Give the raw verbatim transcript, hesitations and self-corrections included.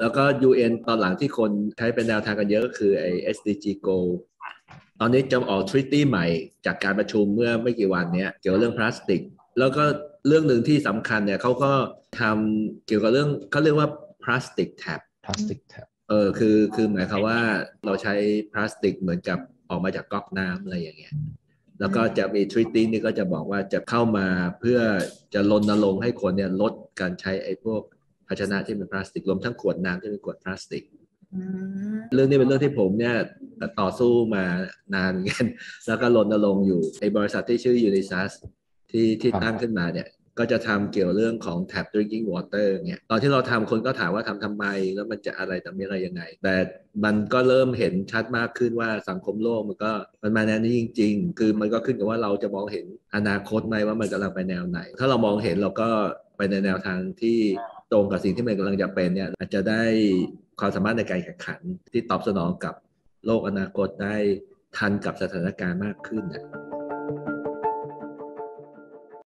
แล้วก็ ยู เอ็น ตอนหลังที่คนใช้เป็นแนวทางกันเยอะก็คือไอ้ เอส ดี จี Goal ตอนนี้จะออก Treaty ใหม่จากการประชุมเมื่อไม่กี่วันนี้เกี่ยวกับเรื่องพลาสติกแล้วก็เรื่องหนึ่งที่สำคัญเนี่ยเขาก็ทำเกี่ยวกับเรื่องเขาเรียกว่า Plastic Tab Plastic Tab เออคือคือหมายความว่าเราใช้พลาสติกเหมือนกับออกมาจากก๊อกน้ำอะไรอย่างเงี้ยแล้วก็จะมีทริตตี้นี่ก็จะบอกว่าจะเข้ามาเพื่อจะรณรงค์ให้คนเนี่ยลดการใช้ไอ้พวกภาชนะที่เป็นพลาสติกรวมทั้งขวดน้ำที่เป็นขวดพลาสติกเรื่องนี้เป็นเรื่องที่ผมเนี่ยต่อสู้มานานเหมือนกันแล้วก็รณรงค์อยู่ไอ้บริษัทที่ชื่อ Unisys ที่ที่ตั้งขึ้นมาเนี่ยก็จะทำเกี่ยวเรื่องของ tap drinking water เนี่ยตอนที่เราทำคนก็ถามว่าทำทำไมแล้วมันจะอะไรทำอะไรยังไงแต่มันก็เริ่มเห็นชัดมากขึ้นว่าสังคมโลกมันก็มันมาแนวนี้จริงๆคือมันก็ขึ้นกับว่าเราจะมองเห็นอนาคตไหมว่ามันกำลังไปแนวไหนถ้าเรามองเห็นเราก็ไปในแนวทางที่ตรงกับสิ่งที่มันกำลังจะเป็นเนี่ยอาจจะได้ความสามารถในการแข่งขันที่ตอบสนองกับโลกอนาคตได้ทันกับสถานการณ์มากขึ้นนะ